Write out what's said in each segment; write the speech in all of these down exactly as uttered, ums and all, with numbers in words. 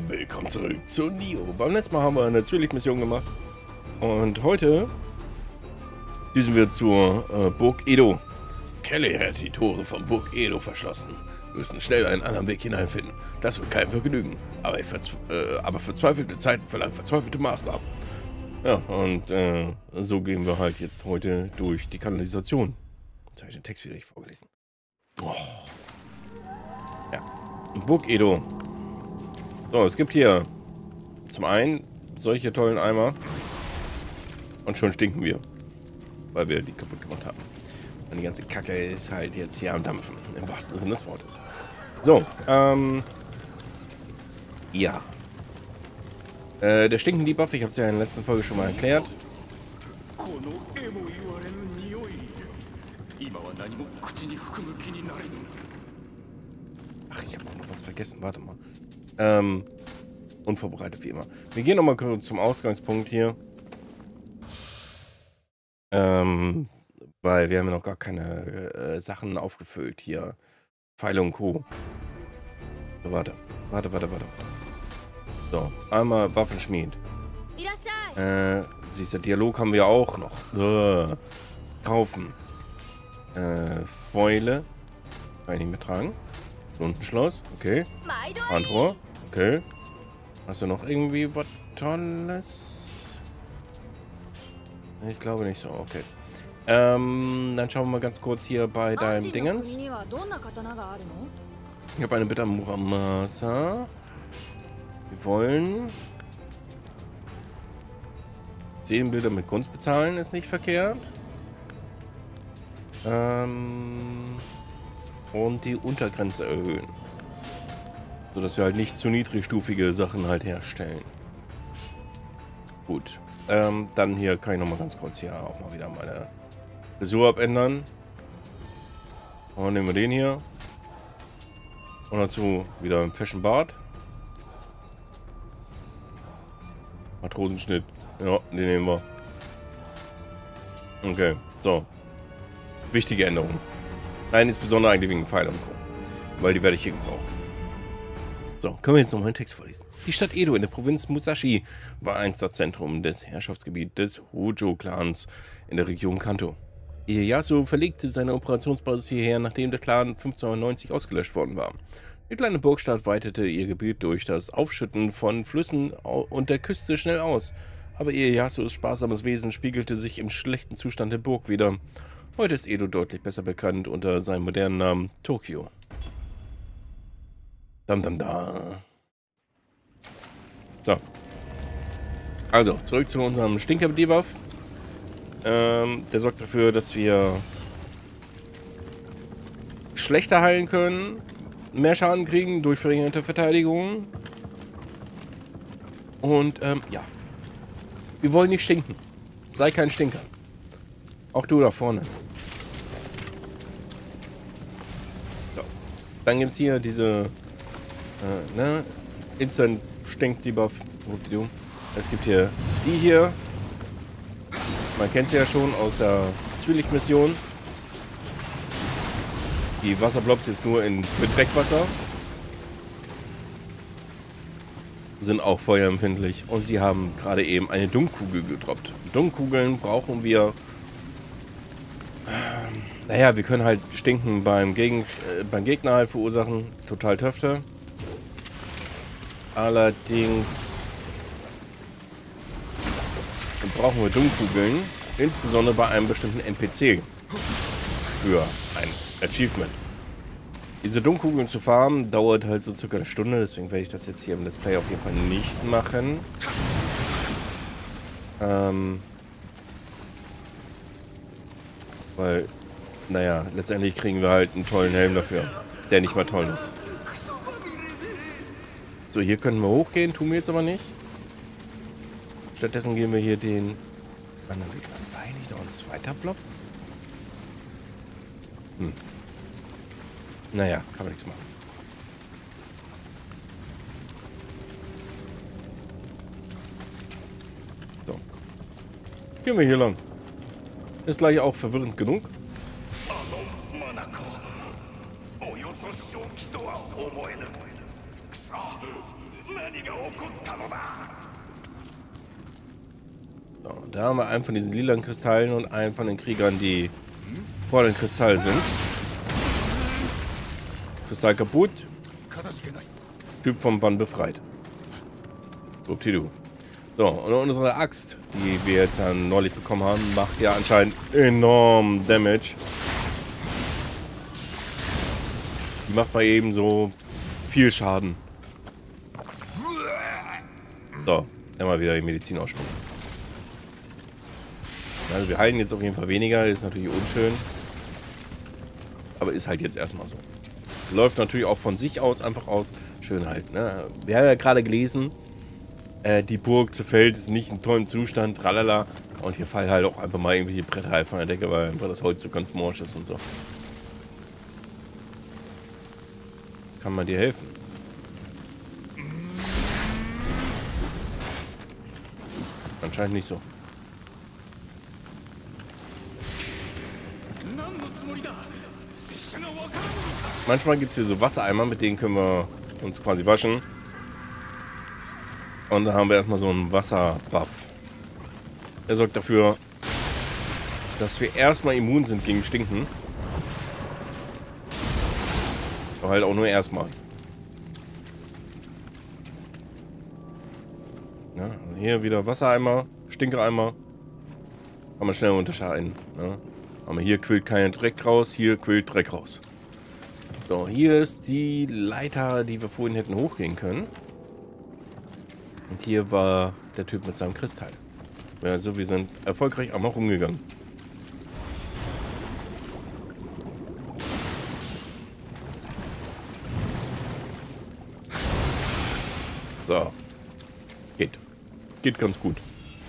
Willkommen zurück zu Nioh. Beim letzten Mal haben wir eine Zwillingsmission gemacht. Und heute düsen wir zur äh, Burg Edo. Kelly hat die Tore von Burg Edo verschlossen. Wir müssen schnell einen anderen Weg hineinfinden. Das wird kein Vergnügen. Aber, ich verzwe äh, aber verzweifelte Zeiten verlangen verzweifelte Maßnahmen. Ja, und äh, so gehen wir halt jetzt heute durch die Kanalisation. Jetzt habe ich den Text wieder nicht vorgelesen. Oh. Ja, Burg Edo. So, es gibt hier zum einen solche tollen Eimer und schon stinken wir, weil wir die kaputt gemacht haben. Und die ganze Kacke ist halt jetzt hier am Dampfen, im wahrsten Sinne des Wortes. So, ähm, ja. Äh, der Stinken-Debuff, ich habe es ja in der letzten Folge schon mal erklärt. Ach, ich habe auch noch was vergessen, warte mal. Ähm, unvorbereitet wie immer. Wir gehen nochmal kurz zum Ausgangspunkt hier. Ähm, weil wir haben ja noch gar keine äh, Sachen aufgefüllt hier. Pfeile und Co. So, warte. Warte, warte, warte, warte. So, einmal Waffenschmied. Äh, siehst du, Dialog haben wir auch noch. Äh, kaufen. Äh, Fäule. Kann ich nicht mehr tragen. Rundenschloss, okay. Handrohr, okay. Hast du noch irgendwie was Tolles? Ich glaube nicht so, okay. Ähm, dann schauen wir mal ganz kurz hier bei deinem Dingens. Ich habe eine Bitte an Muramasa. Wir wollen zehn Bilder mit Kunst bezahlen, ist nicht verkehrt. Ähm... Und die Untergrenze erhöhen. So dass wir halt nicht zu niedrigstufige Sachen halt herstellen. Gut. Ähm, dann hier kann ich noch mal ganz kurz hier auch mal wieder meine Frisur abändern. Und nehmen wir den hier. Und dazu wieder einen Fashion Bart. Matrosenschnitt. Ja, den nehmen wir. Okay, so. Wichtige Änderung. Nein, insbesondere eigentlich wegen Pfeil und Co. Weil die werde ich hier gebrauchen. So, können wir jetzt nochmal den Text vorlesen. Die Stadt Edo in der Provinz Musashi war einst das Zentrum des Herrschaftsgebiets des Hojo-Clans in der Region Kanto. Ieyasu verlegte seine Operationsbasis hierher, nachdem der Clan fünfzehnhundertneunzig ausgelöscht worden war. Die kleine Burgstadt weitete ihr Gebiet durch das Aufschütten von Flüssen und der Küste schnell aus. Aber Ieyasus sparsames Wesen spiegelte sich im schlechten Zustand der Burg wider. Heute ist Edo deutlich besser bekannt unter seinem modernen Namen Tokio. Dam dam da. So. Also, zurück zu unserem Stinker-Debuff. Ähm, der sorgt dafür, dass wir schlechter heilen können, mehr Schaden kriegen durch verringerte Verteidigung. Und, ähm, ja. Wir wollen nicht stinken. Sei kein Stinker. Auch du da vorne. So. Dann gibt es hier diese äh, ne? Instant Stink-Debuff. Es gibt hier die hier. Man kennt sie ja schon aus der Zwillingsmission. Die Wasserblobs jetzt nur in mit Dreckwasser. Sind auch feuerempfindlich. Und sie haben gerade eben eine Dunkkugel gedroppt. Dunkkugeln brauchen wir. Naja, wir können halt Stinken beim, Gegen äh, beim Gegner halt verursachen. Total Töfte. Allerdings brauchen wir Dunkkugeln. Insbesondere bei einem bestimmten N P C. Für ein Achievement. Diese Dunkkugeln zu farmen dauert halt so circa eine Stunde. Deswegen werde ich das jetzt hier im Let's Play auf jeden Fall nicht machen. Ähm... Weil, naja, letztendlich kriegen wir halt einen tollen Helm dafür, der nicht mal toll ist. So, hier können wir hochgehen, tun wir jetzt aber nicht. Stattdessen gehen wir hier den anderen Weg lang. War eigentlich noch ein zweiter Block? Hm. Naja, kann man nichts machen. So. Gehen wir hier lang. Ist gleich auch verwirrend genug. So, da haben wir einen von diesen lilanen Kristallen und einen von den Kriegern, die vor dem Kristall sind. Kristall kaputt. Typ vom Bann befreit. Uptidu. So, und unsere Axt, die wir jetzt ja neulich bekommen haben, macht ja anscheinend enorm Damage. Die macht mal eben so viel Schaden. So, immer wieder die Medizin ausspucken. Also wir heilen jetzt auf jeden Fall weniger, ist natürlich unschön. Aber ist halt jetzt erstmal so. Läuft natürlich auch von sich aus einfach aus. Schön halt, ne? Wir haben ja gerade gelesen, äh, die Burg zerfällt, ist nicht in tollem Zustand, tralala. Und hier fallen halt auch einfach mal irgendwelche Bretter halt von der Decke, weil einfach das Holz so ganz morsch ist und so. Kann man dir helfen? Anscheinend nicht so. Manchmal gibt es hier so Wassereimer, mit denen können wir uns quasi waschen. Und dann haben wir erstmal so einen Wasserbuff. Der sorgt dafür, dass wir erstmal immun sind gegen Stinken. Aber halt auch nur erstmal. Ja, also hier wieder Wassereimer, Stinkereimer. Kann man schnell unterscheiden. Ne? Aber hier quillt kein Dreck raus, hier quillt Dreck raus. So, hier ist die Leiter, die wir vorhin hätten hochgehen können. Und hier war der Typ mit seinem Kristall. Also wir sind erfolgreich einmal rumgegangen. So. Geht. Geht ganz gut.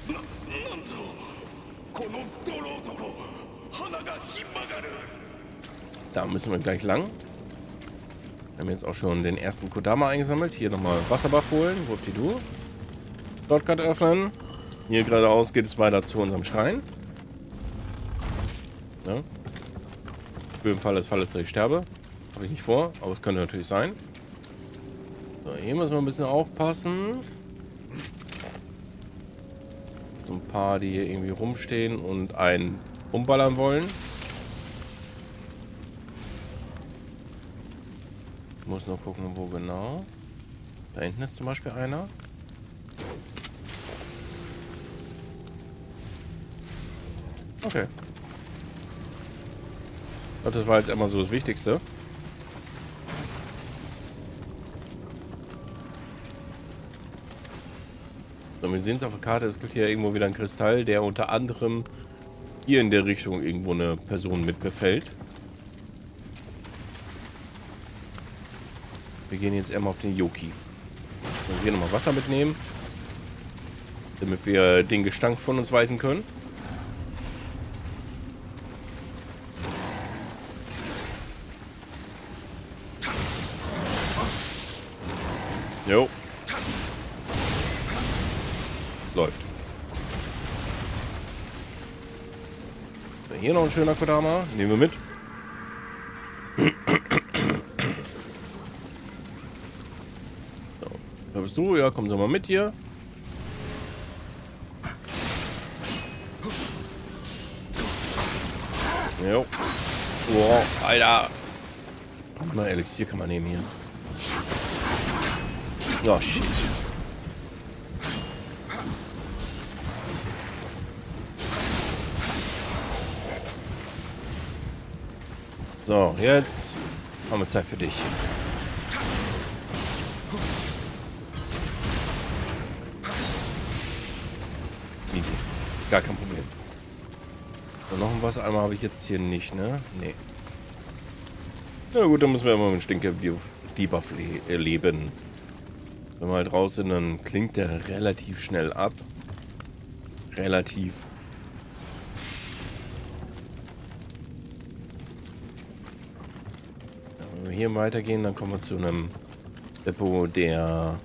Da müssen wir gleich lang. Wir haben jetzt auch schon den ersten Kodama eingesammelt. Hier nochmal Wasserbuff holen. Wuppdidu. Shortcut öffnen. Hier geradeaus geht es weiter zu unserem Schrein. Ja. Für den Fall des Falles, dass ich sterbe. Habe ich nicht vor, aber es könnte natürlich sein. So, hier müssen wir ein bisschen aufpassen. So ein paar, die hier irgendwie rumstehen und einen umballern wollen. Ich muss nur gucken, wo genau. Da hinten ist zum Beispiel einer. Okay. Ich glaube, das war jetzt immer so das Wichtigste. So, wir sehen es auf der Karte, es gibt hier irgendwo wieder einen Kristall, der unter anderem hier in der Richtung irgendwo eine Person mit befällt. Wir gehen jetzt erstmal auf den Yoki. Und hier nochmal Wasser mitnehmen, damit wir den Gestank von uns weisen können. Jo. Läuft. So, hier noch ein schöner Kodama. Nehmen wir mit. So. Da bist du. Ja, komm so mal mit hier. Jo. Wow, Alter. Mal Elixier kann man nehmen hier. Oh, shit. So, jetzt haben wir Zeit für dich. Easy. Gar kein Problem. So, noch ein Wassereimer habe ich jetzt hier nicht, ne? Nee. Na gut, dann müssen wir immer mit Stinker-Debuff le leben. Wenn wir halt raus sind, dann klingt der relativ schnell ab. Relativ. Wenn wir hier weitergehen, dann kommen wir zu einem Depot, der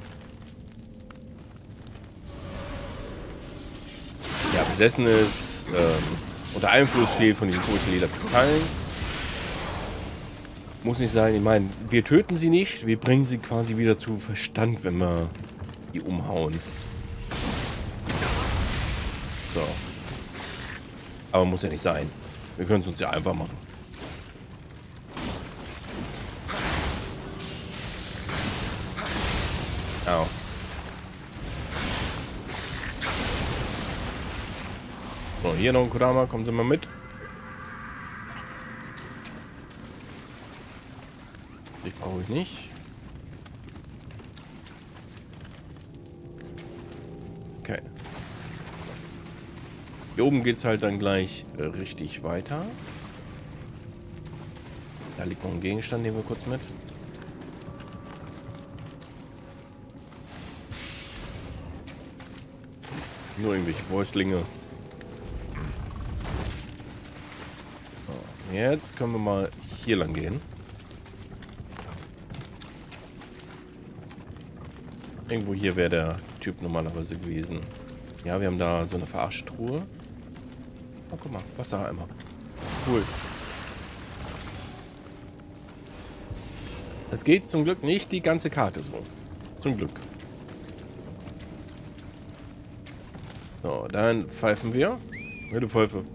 ja, besessen ist, ähm, unter Einfluss steht von diesen komischen lila Kristallen. Muss nicht sein. Ich meine, wir töten sie nicht. Wir bringen sie quasi wieder zu Verstand, wenn wir die umhauen. So. Aber muss ja nicht sein. Wir können es uns ja einfach machen. Au. So, hier noch ein Kodama. Kommen Sie mal mit. Ich brauche ich nicht. Okay. Hier oben geht es halt dann gleich äh, richtig weiter. Da liegt noch ein Gegenstand, nehmen wir kurz mit. Nur irgendwelche Fäustlinge. So, jetzt können wir mal hier lang gehen. Irgendwo hier wäre der Typ normalerweise gewesen. Ja, wir haben da so eine verarschte Truhe. Oh, guck mal, Wassereimer. Cool. Es geht zum Glück nicht die ganze Karte so. Zum Glück. So, dann pfeifen wir. Ja, du Pfeife.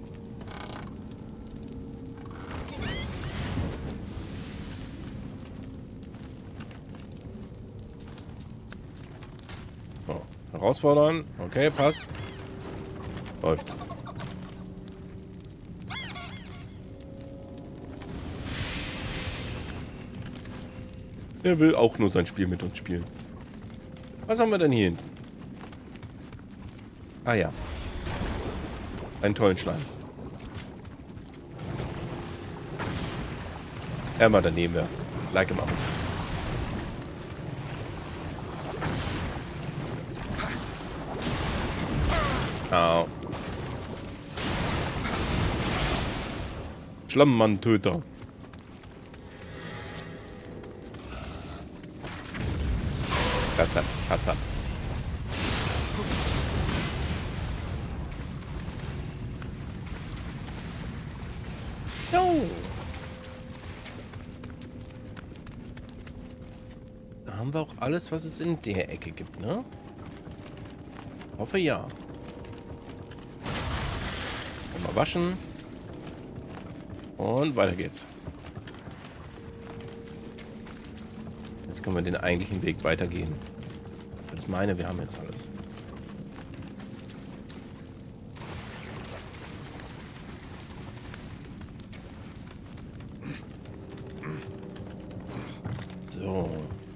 So, herausfordern. Okay, passt. Läuft. Er will auch nur sein Spiel mit uns spielen. Was haben wir denn hier hinten? Ah ja. Einen tollen Schleim. Er mal daneben werfen. Like him up. Au. Schlammmann-Töter. Passt dann, passt dann. No. Da haben wir auch alles, was es in der Ecke gibt, ne? Hoffe ja. Mal waschen. Und weiter geht's. Jetzt können wir den eigentlichen Weg weitergehen. Ich meine, wir haben jetzt alles. So.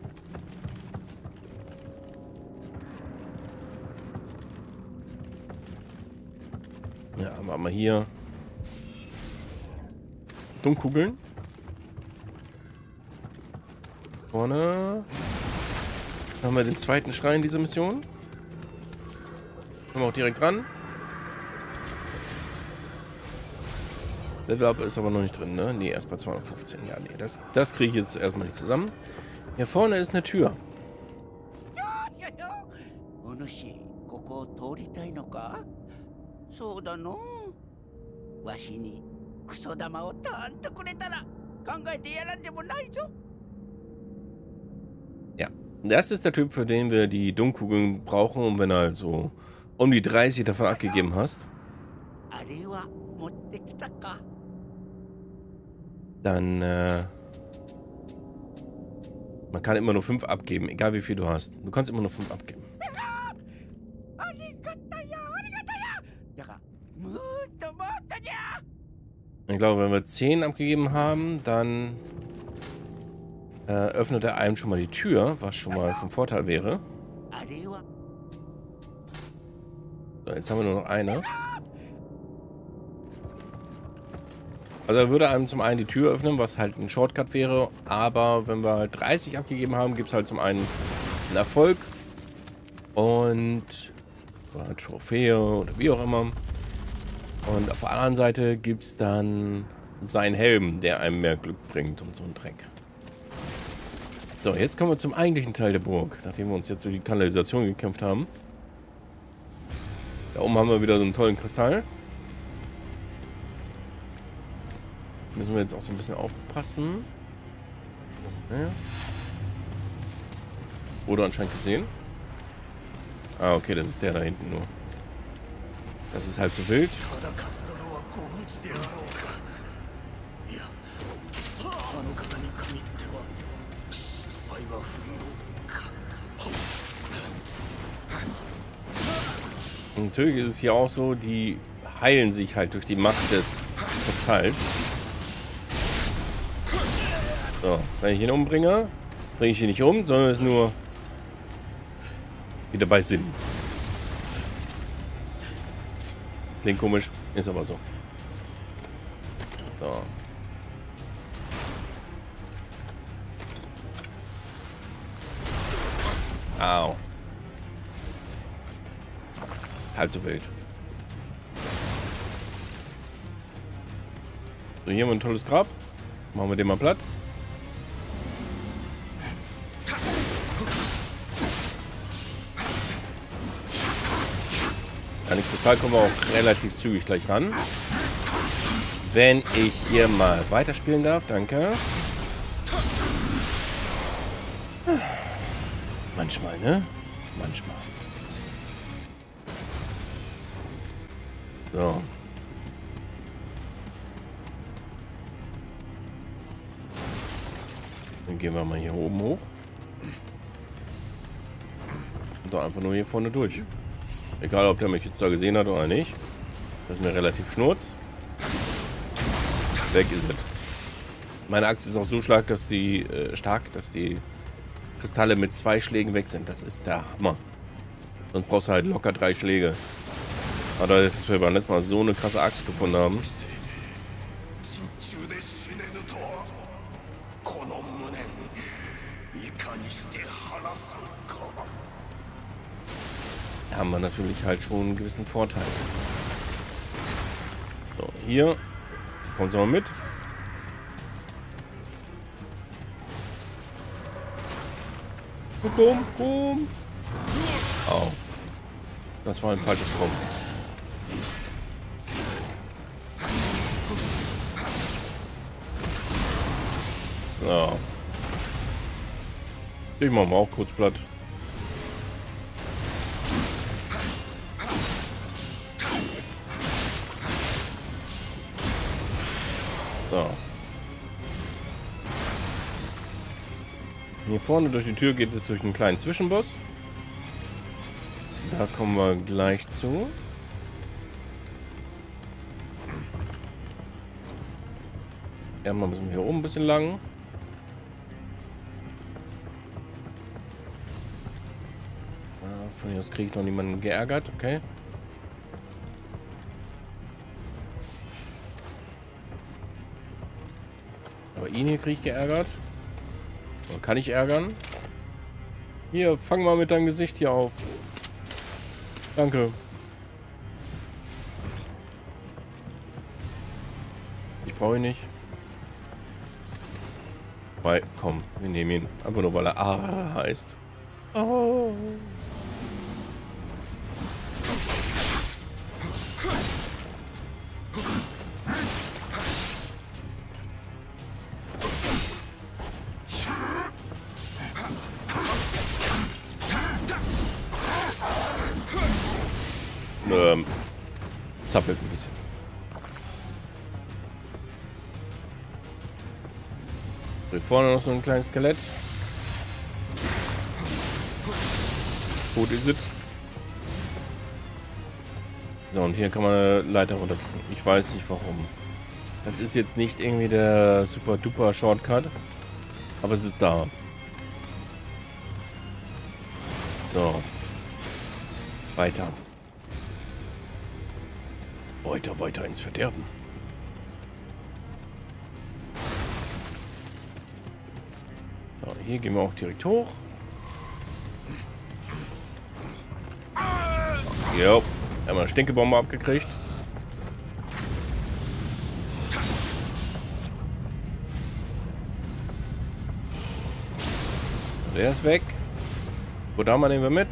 Ja, haben wir hier Dummkugeln. Vorne haben wir den zweiten Schrein dieser Mission. Kommen wir auch direkt ran. Level Up ist aber noch nicht drin, ne? Ne, erst bei zweihundertfünfzehn. Ja, nee, das, das kriege ich jetzt erstmal nicht zusammen. Hier vorne ist eine Tür. Ja, das ist der Typ, für den wir die Dummkugeln brauchen, und wenn du halt so um die dreißig davon abgegeben hast, dann äh, man kann immer nur fünf abgeben, egal wie viel du hast. Du kannst immer nur fünf abgeben. Ich glaube, wenn wir zehn abgegeben haben, dann äh, öffnet er einem schon mal die Tür, was schon mal vom Vorteil wäre. So, jetzt haben wir nur noch eine. Also er würde einem zum einen die Tür öffnen, was halt ein Shortcut wäre, aber wenn wir halt dreißig abgegeben haben, gibt es halt zum einen einen Erfolg und oder eine Trophäe oder wie auch immer. Und auf der anderen Seite gibt es dann seinen Helm, der einem mehr Glück bringt und so einen Dreck. So, jetzt kommen wir zum eigentlichen Teil der Burg, nachdem wir uns jetzt durch die Kanalisation gekämpft haben. Da oben haben wir wieder so einen tollen Kristall. Müssen wir jetzt auch so ein bisschen aufpassen. Ja. Oder anscheinend gesehen. Ah, okay, das ist der da hinten nur. Das ist halb so wild. Und natürlich ist es hier auch so, die heilen sich halt durch die Macht des Kristalls. So, wenn ich ihn umbringe, bringe ich ihn nicht um, sondern es ist nur wieder bei Sinn. Klingt komisch, ist aber so. So. Au. Halt so wild. So, hier haben wir ein tolles Grab. Machen wir den mal platt. An den Kristall kommen wir auch relativ zügig gleich ran. Wenn ich hier mal weiterspielen darf, danke. Manchmal, ne? Manchmal. So. Dann gehen wir mal hier oben hoch. Und da einfach nur hier vorne durch. Egal, ob der mich jetzt da gesehen hat oder nicht. Das ist mir relativ schnurz. Weg ist es. Meine Axt ist auch so stark, dass die äh, stark, dass die Kristalle mit zwei Schlägen weg sind. Das ist der Hammer. Sonst brauchst du halt locker drei Schläge. Aber dass wir beim letzten Mal so eine krasse Axt gefunden haben. Haben wir natürlich halt schon einen gewissen Vorteil. So, hier. Kommt sie mal mit. Komm, komm. Au. Das war ein falsches Kommen. So. Ich mach mal auch kurz platt. So. Hier vorne durch die Tür geht es durch einen kleinen Zwischenboss. Da kommen wir gleich zu. Erstmal müssen wir hier oben ein bisschen lang. Ah, von hier aus kriege ich noch niemanden geärgert, okay. Aber ihn hier kriege ich geärgert. Oder kann ich ärgern? Hier, fang mal mit deinem Gesicht hier auf. Danke. Ich brauche ihn nicht. Weil, komm, wir nehmen ihn. Einfach nur, weil er Ara heißt. Oh. Ähm, zappelt ein bisschen. Hier vorne noch so ein kleines Skelett. Gut ist es. So, und hier kann man eine Leiter runterkriegen. Ich weiß nicht warum. Das ist jetzt nicht irgendwie der super duper Shortcut. Aber es ist da. So. Weiter. Weiter, weiter ins Verderben. So, hier gehen wir auch direkt hoch. Jo, haben wir eine Stinkebombe abgekriegt. Der ist weg. Kodama nehmen wir mit.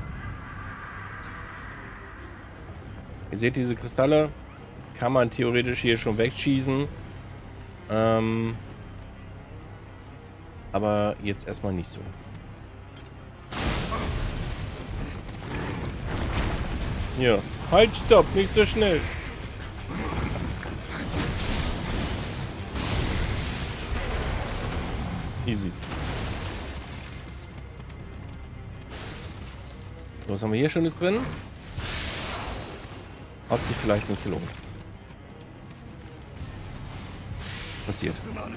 Ihr seht diese Kristalle. Kann man theoretisch hier schon wegschießen. Ähm, Aber jetzt erstmal nicht so. Ja, halt, stopp, nicht so schnell. Easy. Was haben wir hier Schönes drin? Hat sich vielleicht nicht gelohnt. Passiert.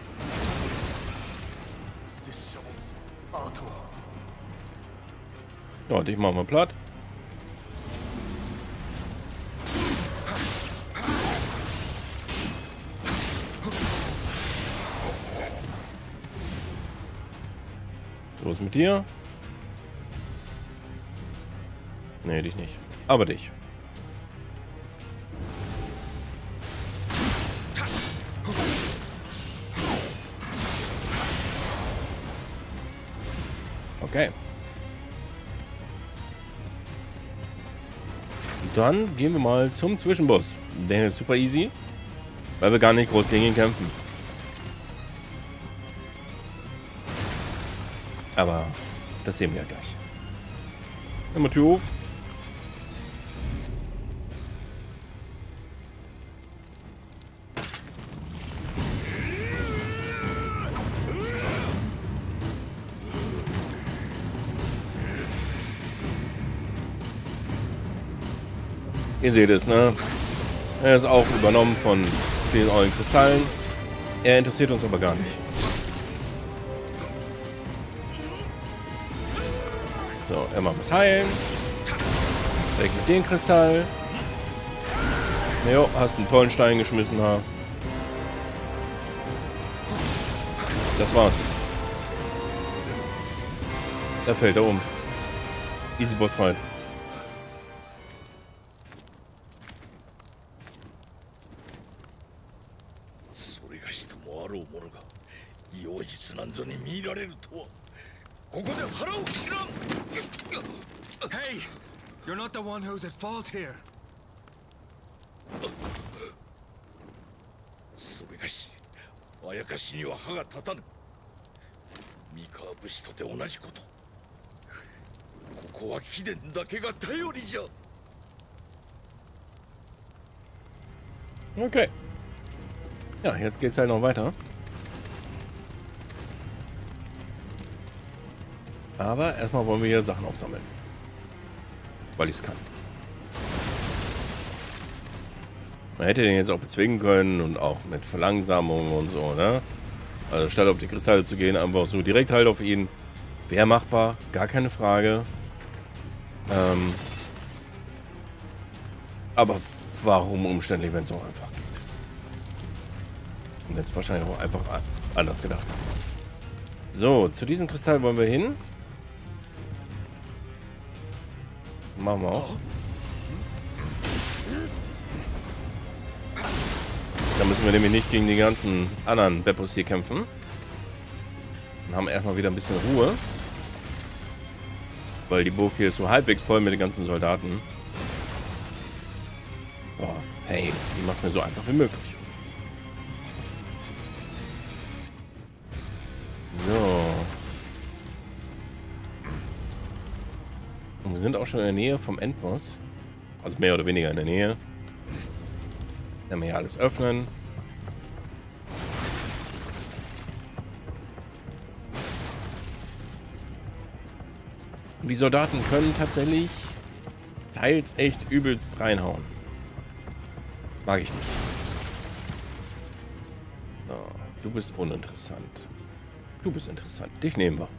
Ja, dich machen wir platt. Was mit dir? Nee, dich nicht. Aber dich. Okay. Dann gehen wir mal zum Zwischenboss. Der ist super easy, weil wir gar nicht groß gegen ihn kämpfen. Aber das sehen wir ja gleich. Nimm mal Tür auf. Ihr seht es, ne? Er ist auch übernommen von den ollen Kristallen. Er interessiert uns aber gar nicht. So, immer was heilen. Weg mit dem Kristall. Jo, hast einen tollen Stein geschmissen, ha. Das war's. Da fällt er um. Easy Boss Fight. Hey, you're not the one who's at fault here. それがし、あやかしには歯が立たぬ。三河武士とて同じこと。ここは貴殿だけが頼りじゃ。 Okay. Ja, jetzt geht's halt noch weiter. Aber erstmal wollen wir hier Sachen aufsammeln. Weil ich es kann. Man hätte den jetzt auch bezwingen können und auch mit Verlangsamung und so, ne? Also statt auf die Kristalle zu gehen, einfach so direkt halt auf ihn. Wäre machbar, gar keine Frage. Ähm, aber warum umständlich, wenn es so einfach geht? Und jetzt wahrscheinlich auch einfach anders gedacht ist. So, zu diesem Kristall wollen wir hin. Machen wir auch. Da müssen wir nämlich nicht gegen die ganzen anderen Beppos hier kämpfen. Dann haben wir erstmal wieder ein bisschen Ruhe. Weil die Burg hier ist so halbwegs voll mit den ganzen Soldaten. Boah, hey, die machst mir so einfach wie möglich. So. Und wir sind auch schon in der Nähe vom Endboss. Also mehr oder weniger in der Nähe. Dann wir hier alles öffnen. Und die Soldaten können tatsächlich teils echt übelst reinhauen. Mag ich nicht. So, du bist uninteressant. Du bist interessant. Dich nehmen wir.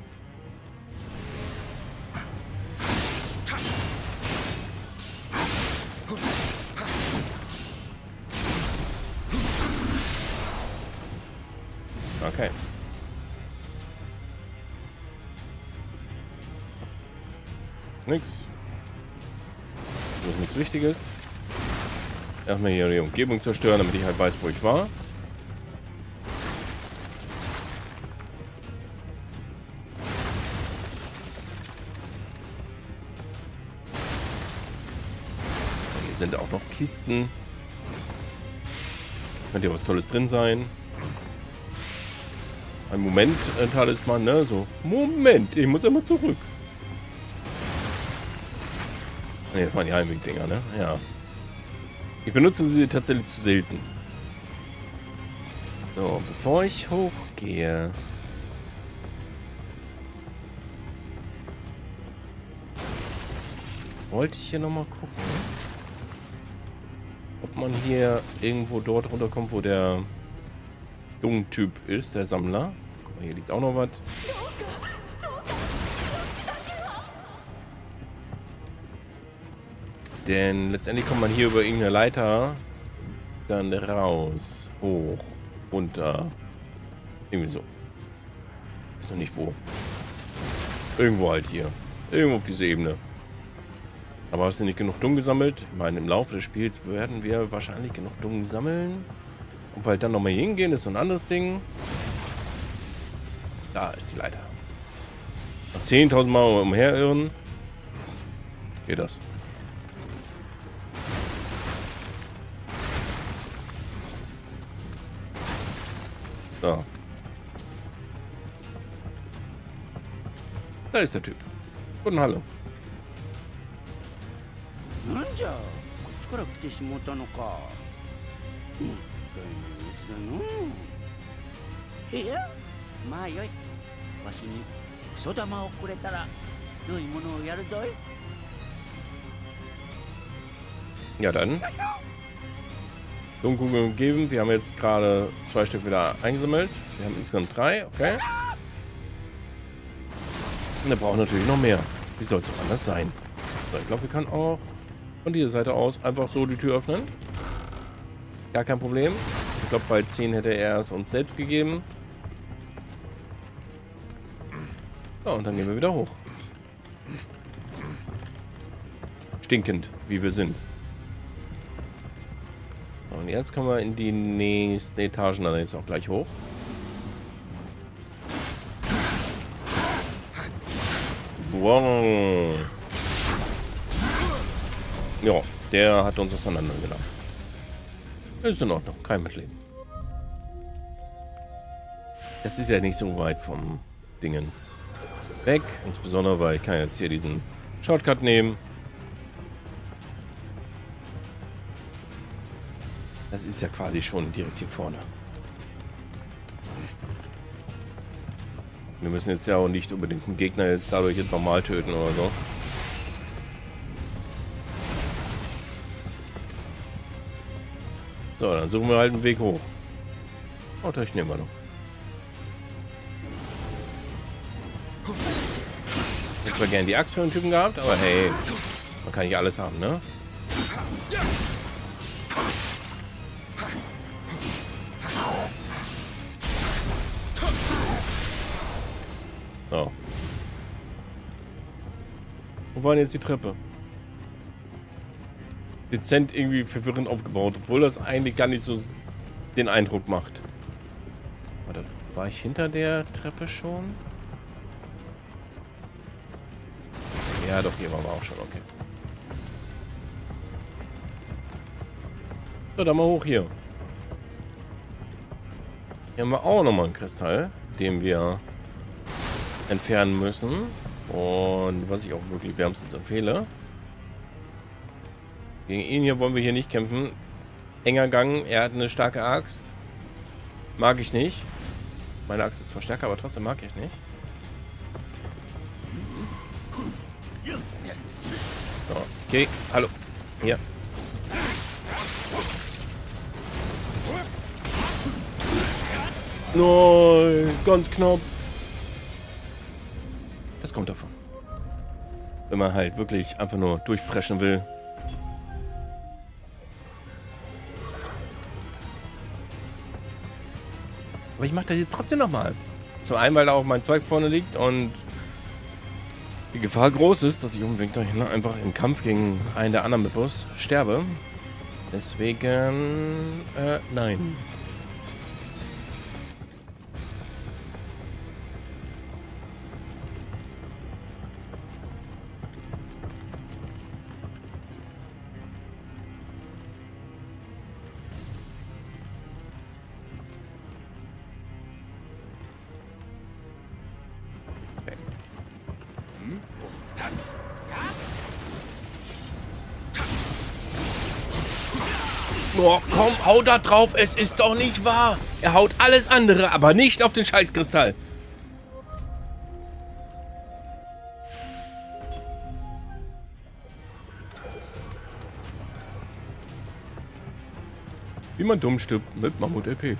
Okay. Nix. Das ist nichts Wichtiges. Erstmal hier die Umgebung zerstören, damit ich halt weiß, wo ich war. Hier sind auch noch Kisten. Könnte ja was Tolles drin sein. ein Moment-Talisman, ne? So, Moment, ich muss immer zurück. Ne, das waren die Heimweg-Dinger, ne? Ja. Ich benutze sie tatsächlich zu selten. So, bevor ich hochgehe. Wollte ich hier nochmal gucken, ob man hier irgendwo dort runterkommt, wo der Dung-Typ ist, der Sammler. Guck mal, hier liegt auch noch was. Denn letztendlich kommt man hier über irgendeine Leiter dann raus, hoch, runter. Irgendwie so. Ist noch nicht wo. Irgendwo halt hier. Irgendwo auf dieser Ebene. Aber hast du nicht genug Dung gesammelt? Ich meine, im Laufe des Spiels werden wir wahrscheinlich genug Dung sammeln. Ob wir halt dann nochmal hingehen, ist so ein anderes Ding. Da ist die Leiter. zehntausend Mal umherirren. Geht das. So. Da ist der Typ. Guten Hallo. なんじゃこっちから来てしもうたのか。うん、大変別だの。いや、まあよい。わしにクソ玉をくれたら良いものをやるぞい。 Ja dann. Dunkelkugeln geben. Wir haben jetzt gerade zwei Stück wieder eingesammelt. Wir haben insgesamt drei. Okay. Und wir brauchen natürlich noch mehr. Wie soll es auch anders sein? So, ich glaube, wir können auch von dieser Seite aus einfach so die Tür öffnen. Gar kein Problem. Ich glaube, bei zehn hätte er es uns selbst gegeben. So, und dann gehen wir wieder hoch. Stinkend, wie wir sind. Und jetzt kommen wir in die nächsten Etagen, dann jetzt auch gleich hoch. Wow. Ja, der hat uns auseinandergenommen. Ist in Ordnung, kein Mitleben. Das ist ja nicht so weit vom Dingens weg. Insbesondere, weil ich kann jetzt hier diesen Shortcut nehmen. Das ist ja quasi schon direkt hier vorne. Wir müssen jetzt ja auch nicht unbedingt einen Gegner jetzt dadurch jetzt normal töten oder so. So, dann suchen wir halt einen Weg hoch. Oh, da ich nehme wir noch. Ich hätte zwar gerne die Axt für den Typen gehabt, aber hey, man kann nicht alles haben, ne? So. Wo war denn jetzt die Treppe? Dezent irgendwie verwirrend aufgebaut, obwohl das eigentlich gar nicht so den Eindruck macht. Warte, war ich hinter der Treppe schon? Ja, doch, hier waren wir auch schon, okay. So, dann mal hoch hier. Hier haben wir auch nochmal einen Kristall, den wir entfernen müssen. Und was ich auch wirklich wärmstens empfehle. Gegen ihn hier wollen wir hier nicht kämpfen. Enger Gang, er hat eine starke Axt. Mag ich nicht. Meine Axt ist zwar stärker, aber trotzdem mag ich nicht. So, okay, hallo. Hier. Nein, ganz knapp. Das kommt davon. Wenn man halt wirklich einfach nur durchpreschen will. Aber ich mache das jetzt trotzdem nochmal. Zum einen, weil da auch mein Zeug vorne liegt und die Gefahr groß ist, dass ich auf dem Weg dahin einfach im Kampf gegen einen der anderen Mippos sterbe. Deswegen, äh, nein. Oh, komm, hau da drauf. Es ist doch nicht wahr. Er haut alles andere, aber nicht auf den Scheißkristall. Wie man dumm stirbt mit Mammut-L P.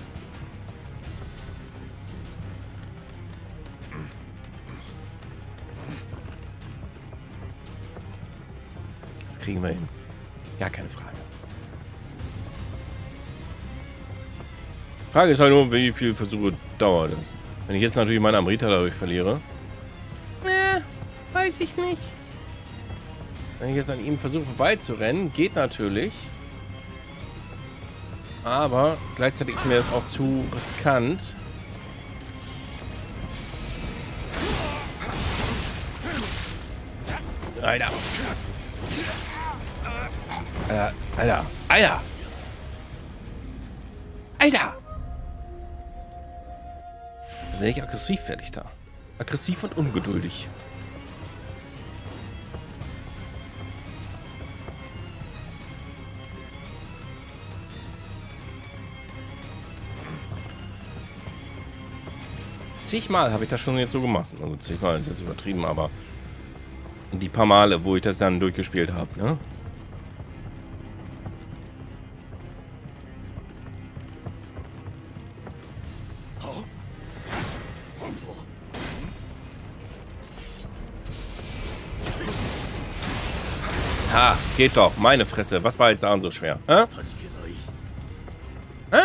Das kriegen wir hin. Ja, keine Frage. Frage ist halt nur, wie viele Versuche dauert das. Wenn ich jetzt natürlich meine Amrita dadurch verliere. Äh, weiß ich nicht. Wenn ich jetzt an ihm versuche vorbeizurennen, geht natürlich. Aber gleichzeitig ist mir das auch zu riskant. Alter. Alter. Alter. Alter. Alter. Da bin ich aggressiv fertig da. Aggressiv und ungeduldig. Zigmal habe ich das schon jetzt so gemacht. Also zigmal ist jetzt übertrieben, aber die paar Male, wo ich das dann durchgespielt habe, ne? Ha, geht doch. Meine Fresse. Was war jetzt daran so schwer? Hä? Hä?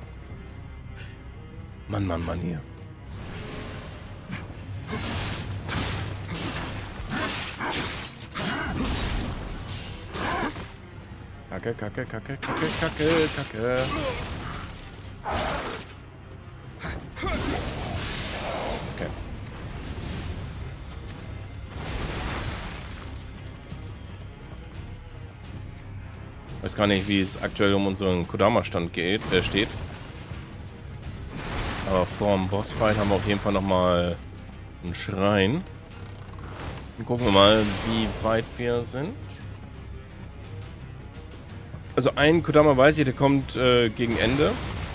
Mann, Mann, Mann hier. Kacke, Kacke, Kacke, Kacke, Kacke, Kacke. Okay. Ich weiß gar nicht, wie es aktuell um unseren Kodama-Stand geht, äh, steht. Aber vor dem Bossfight haben wir auf jeden Fall nochmal einen Schrein. Dann gucken wir mal, wie weit wir sind. Also ein Kodama weiß ich, der kommt äh, gegen Ende.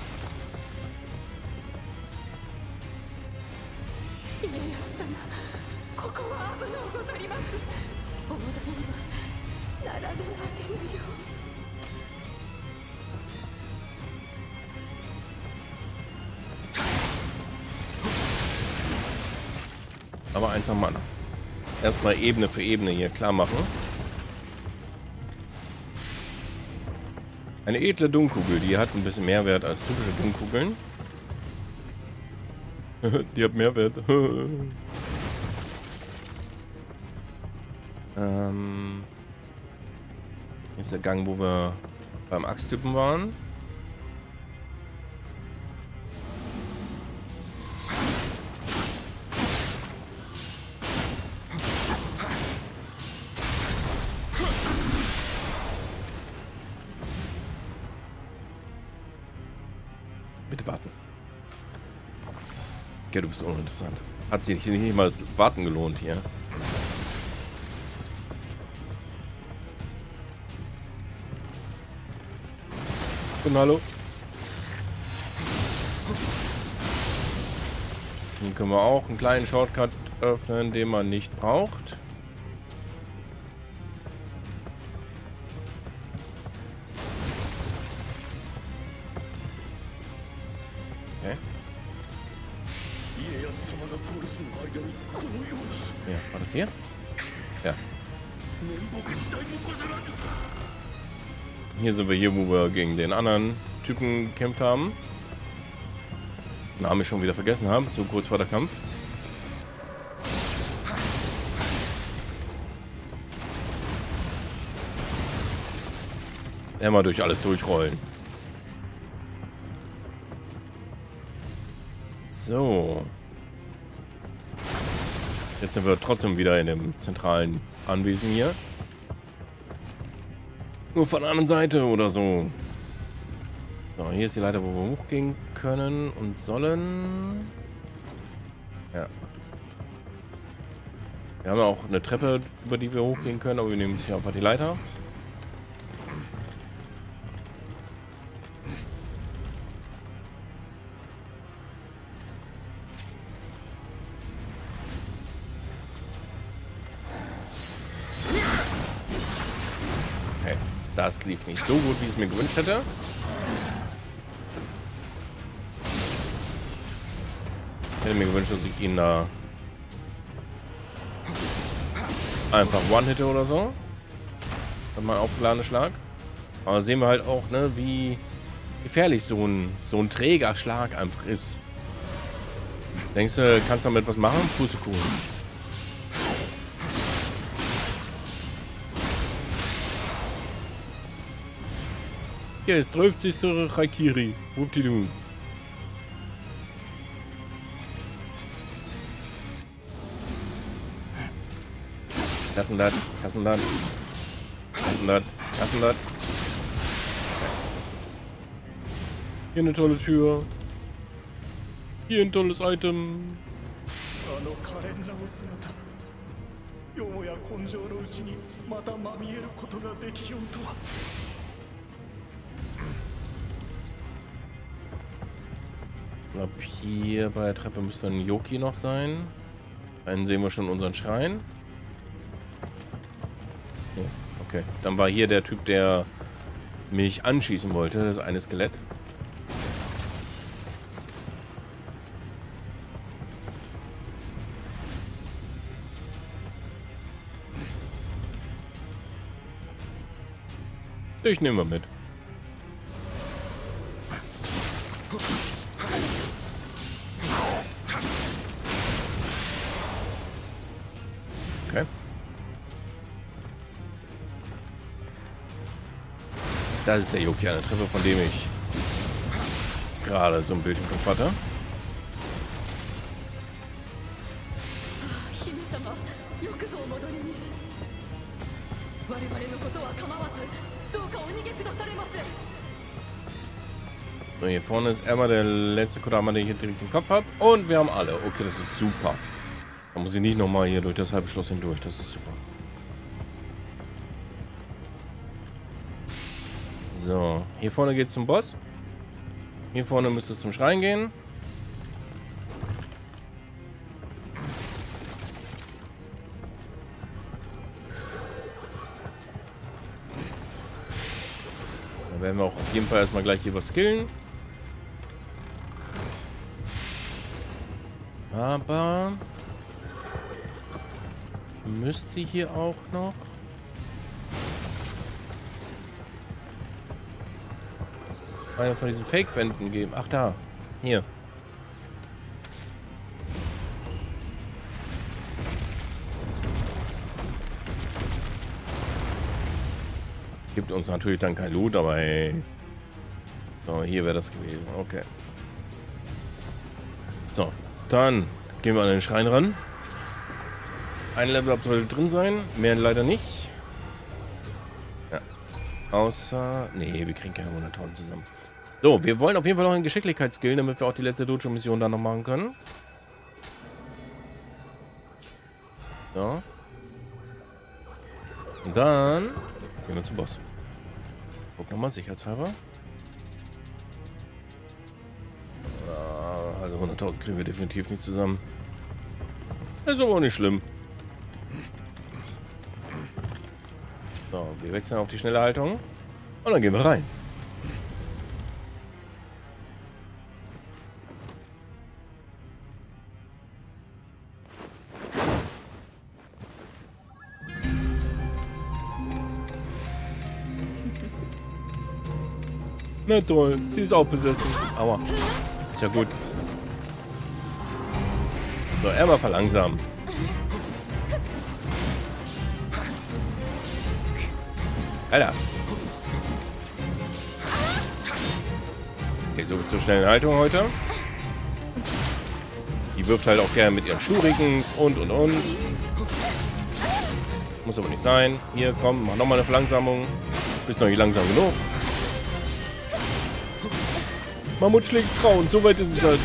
Aber eins am Mann. Erstmal Ebene für Ebene hier klar machen. Eine edle Dunkkugel, die hat ein bisschen mehr Wert als typische Dunkkugeln. Die hat mehr Wert. ähm, hier ist der Gang, wo wir beim Axttypen waren. Bitte warten. Ja, du bist uninteressant. Hat sich nicht mal das Warten gelohnt hier. Und hallo. Hier können wir auch einen kleinen Shortcut öffnen, den man nicht braucht. Okay. Ja, war das hier? Ja. Hier sind wir hier, wo wir gegen den anderen Typen gekämpft haben. Namen ich schon wieder vergessen habe, so kurz vor der Kampf. Immer durch alles durchrollen. So. Jetzt sind wir trotzdem wieder in dem zentralen Anwesen hier. Nur von der anderen Seite oder so. So, hier ist die Leiter, wo wir hochgehen können und sollen. Ja. Wir haben ja auch eine Treppe, über die wir hochgehen können, aber wir nehmen hier einfach die Leiter. Das lief nicht so gut, wie ich es mir gewünscht hätte. Ich hätte mir gewünscht, dass ich ihn da einfach One-Hitte oder so. Dann mal aufgeladener Schlag. Aber sehen wir halt auch, ne, wie gefährlich so ein, so ein träger Schlag einfach ist. Denkst du, kannst du damit was machen? Pustekuchen. Hier ist dreißigste Haikiri. Whoop-de-doo. Lassen das, lassen das. Lassen das, lassen das. Hier eine tolle Tür. Hier ein tolles Item. Ich glaube, hier bei der Treppe müsste ein Yoki noch sein. Einen sehen wir schon unseren Schrein. Ja, okay. Dann war hier der Typ, der mich anschießen wollte. Das eine Skelett. Ich nehme mal mit. Okay. Das ist der Yoki an der Treppe, von dem ich gerade so ein Bild im Kopf hatte. So, hier vorne ist Emma, der letzte Kodama, den ich hier direkt im Kopf habe. Und wir haben alle. Okay, das ist super. Da muss ich nicht nochmal hier durch das halbe Schloss hindurch. Das ist super. So, hier vorne geht es zum Boss. Hier vorne müsste es zum Schrein gehen. Da werden wir auch auf jeden Fall erstmal gleich hier was skillen. Aber müsste hier auch noch eine von diesen Fake-Wänden geben. Ach da, hier. Gibt uns natürlich dann kein Loot, aber hey. So, hier wäre das gewesen. Okay. So, dann gehen wir an den Schrein ran. Ein Level-Up sollte drin sein, mehr leider nicht. Ja. Außer... Nee, wir kriegen keine hunderttausend zusammen. So, wir wollen auf jeden Fall noch einen Geschicklichkeitsskill, damit wir auch die letzte Dojo-Mission dann noch machen können. So. Und dann gehen wir zum Boss. Guck nochmal, sicherheitshalber. Also hunderttausend kriegen wir definitiv nicht zusammen. Das ist aber auch nicht schlimm. So, wir wechseln auf die schnelle Haltung. Und dann gehen wir rein. Na toll, sie ist auch besessen. Aua. Ist ja gut. So, er mal verlangsamen. Alter. Okay, so zur schnellen Haltung heute. Die wirft halt auch gerne mit ihren Shurikens und und und. Muss aber nicht sein. Hier, komm, mach nochmal eine Verlangsamung. Bist noch nicht langsam genug. Mammut schlägt Frauen, so weit ist es also.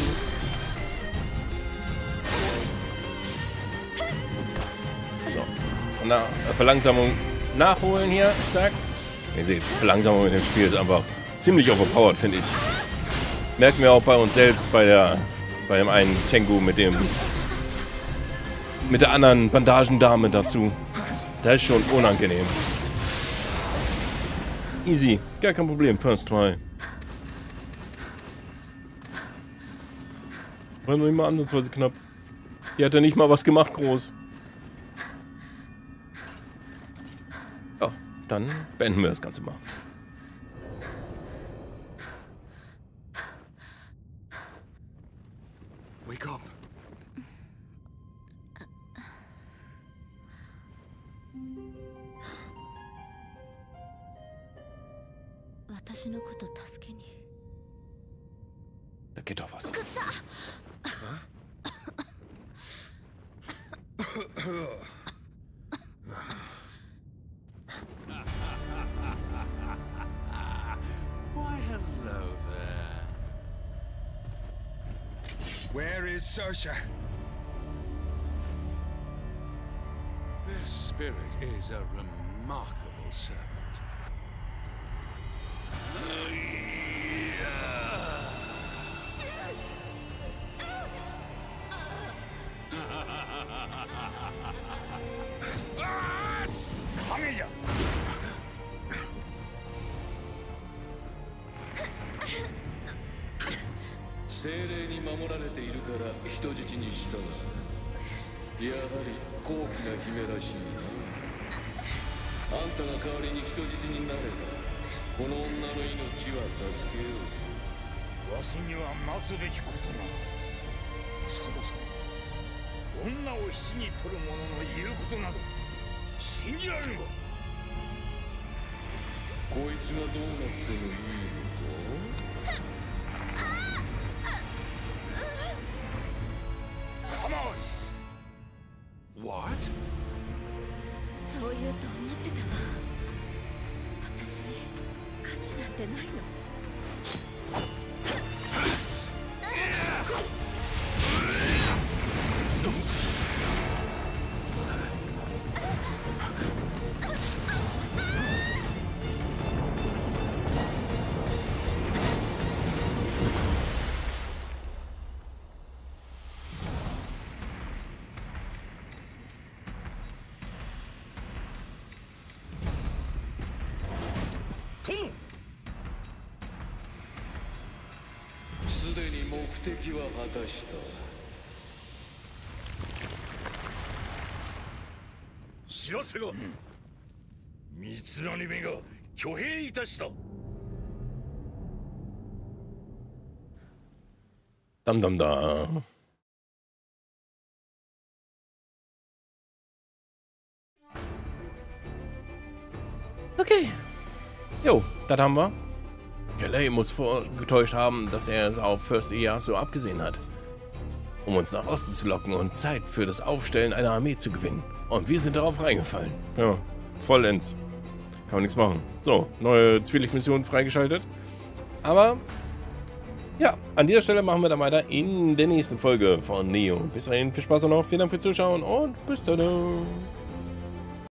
So. Von der Verlangsamung nachholen hier, zack. Ihr seht, Verlangsamung mit dem Spiel ist einfach ziemlich overpowered, finde ich. Merken wir auch bei uns selbst, bei der, bei dem einen Tengu mit dem, mit der anderen Bandagendame dazu. Das ist schon unangenehm. Easy. Gar kein Problem. First try. War noch nicht mal ansatzweise knapp. Hier hat er nicht mal was gemacht, groß. Ja, dann beenden wir das Ganze mal. Wake up. 私のこと助けに。 Da geht doch was. Why, hello there. Where is Sersha? This spirit is a remarkable servant. What? そう言うと思ってたわ。私に価値なんてないの。 すでに目的は果たした。知らせが、三成めが挙兵いたした。 Dam dam da. Okay. Jo, das haben wir. Kelley muss vorgetäuscht haben, dass er es auf Fürst Ieyasu abgesehen hat, um uns nach Osten zu locken und Zeit für das Aufstellen einer Armee zu gewinnen. Und wir sind darauf reingefallen. Ja, vollends. Kann man nichts machen. So, neue Zwielichtmission freigeschaltet. Aber, ja, an dieser Stelle machen wir dann weiter in der nächsten Folge von Neo. Bis dahin, viel Spaß noch, vielen Dank fürs Zuschauen und bis dann.